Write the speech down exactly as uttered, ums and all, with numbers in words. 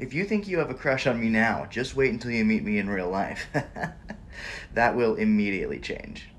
If you think you have a crush on me now, just wait until you meet me in real life. That will immediately change.